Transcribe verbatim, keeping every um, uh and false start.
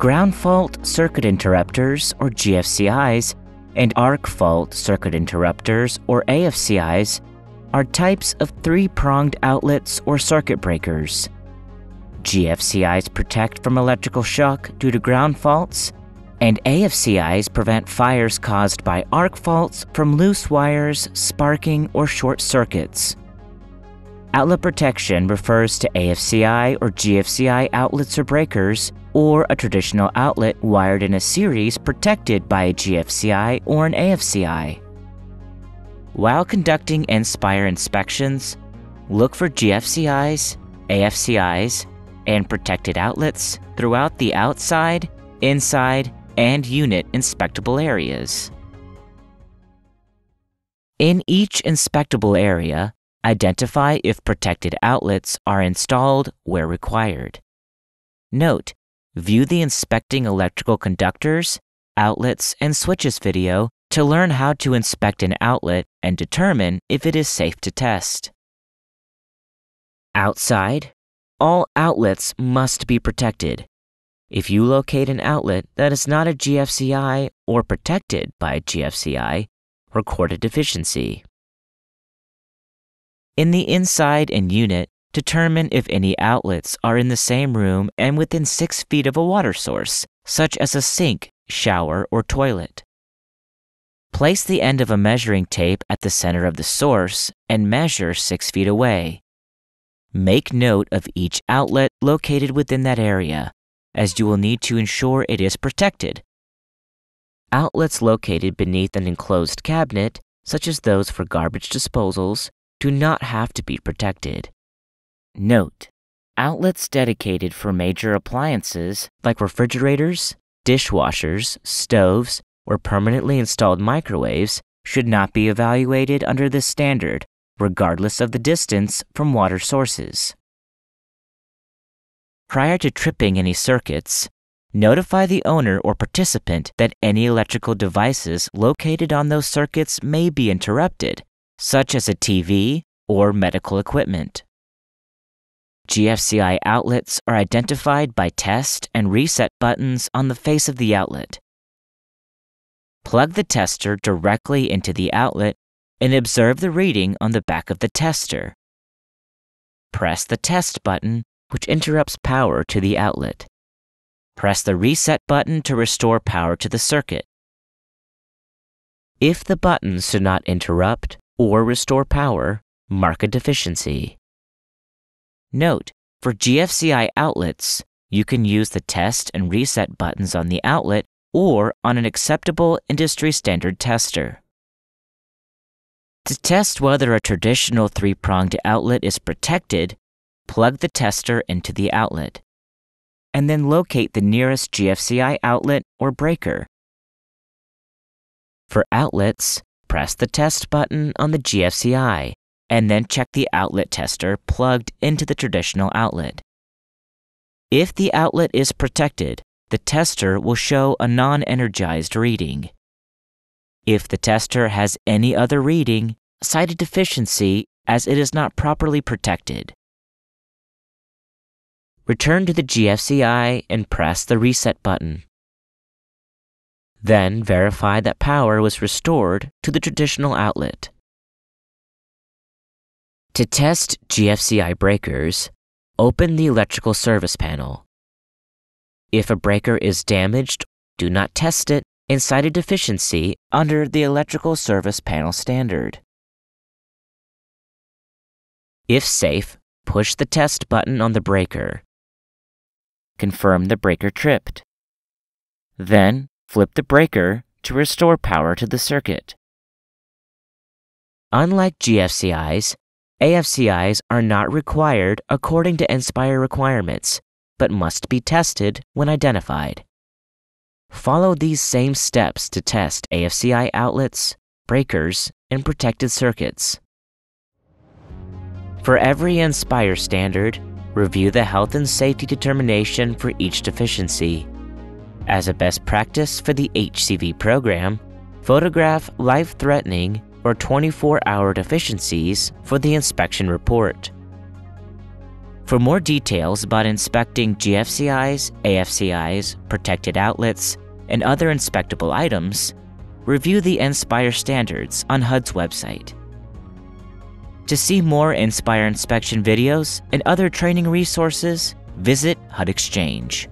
Ground fault circuit interrupters, or G F C Is, and arc fault circuit interrupters, or A F C Is, are types of three-pronged outlets or circuit breakers. G F C Is protect from electrical shock due to ground faults, and A F C Is prevent fires caused by arc faults from loose wires, sparking, or short circuits. Outlet protection refers to A F C I or G F C I outlets or breakers, or a traditional outlet wired in a series protected by a G F C I or an A F C I. While conducting NSPIRE inspections, look for G F C Is, A F C Is, and protected outlets throughout the outside, inside, and unit inspectable areas. In each inspectable area, identify if protected outlets are installed where required. Note, view the Inspecting Electrical Conductors, Outlets, and Switches video to learn how to inspect an outlet and determine if it is safe to test. Outside, all outlets must be protected. If you locate an outlet that is not a G F C I or protected by a G F C I, record a deficiency. In the inside and unit, determine if any outlets are in the same room and within six feet of a water source, such as a sink, shower, or toilet. Place the end of a measuring tape at the center of the source and measure six feet away. Make note of each outlet located within that area, as you will need to ensure it is protected. Outlets located beneath an enclosed cabinet, such as those for garbage disposals, do not have to be protected. Note, outlets dedicated for major appliances like refrigerators, dishwashers, stoves, or permanently installed microwaves should not be evaluated under this standard, regardless of the distance from water sources. Prior to tripping any circuits, notify the owner or participant that any electrical devices located on those circuits may be interrupted, such as a T V or medical equipment. G F C I outlets are identified by test and reset buttons on the face of the outlet. Plug the tester directly into the outlet and observe the reading on the back of the tester. Press the test button, which interrupts power to the outlet. Press the reset button to restore power to the circuit. If the buttons do not interrupt or restore power, mark a deficiency. Note, for G F C I outlets, you can use the test and reset buttons on the outlet or on an acceptable industry standard tester. To test whether a traditional three-pronged outlet is protected, plug the tester into the outlet, and then locate the nearest G F C I outlet or breaker. For outlets, press the test button on the G F C I, and then check the outlet tester plugged into the traditional outlet. If the outlet is protected, the tester will show a non-energized reading. If the tester has any other reading, cite a deficiency as it is not properly protected. Return to the G F C I and press the reset button. Then verify that power was restored to the traditional outlet. To test G F C I breakers, open the electrical service panel. If a breaker is damaged, do not test it and cite a deficiency under the electrical service panel standard. If safe, push the test button on the breaker. Confirm the breaker tripped. Then, flip the breaker to restore power to the circuit. Unlike G F C Is, A F C Is are not required according to NSPIRE requirements, but must be tested when identified. Follow these same steps to test A F C I outlets, breakers, and protected circuits. For every NSPIRE standard, review the health and safety determination for each deficiency. As a best practice for the H C V program, photograph life-threatening or twenty-four hour deficiencies for the inspection report. For more details about inspecting G F C Is, A F C Is, protected outlets, and other inspectable items, review the NSPIRE standards on H U D's website. To see more NSPIRE inspection videos and other training resources, visit H U D Exchange.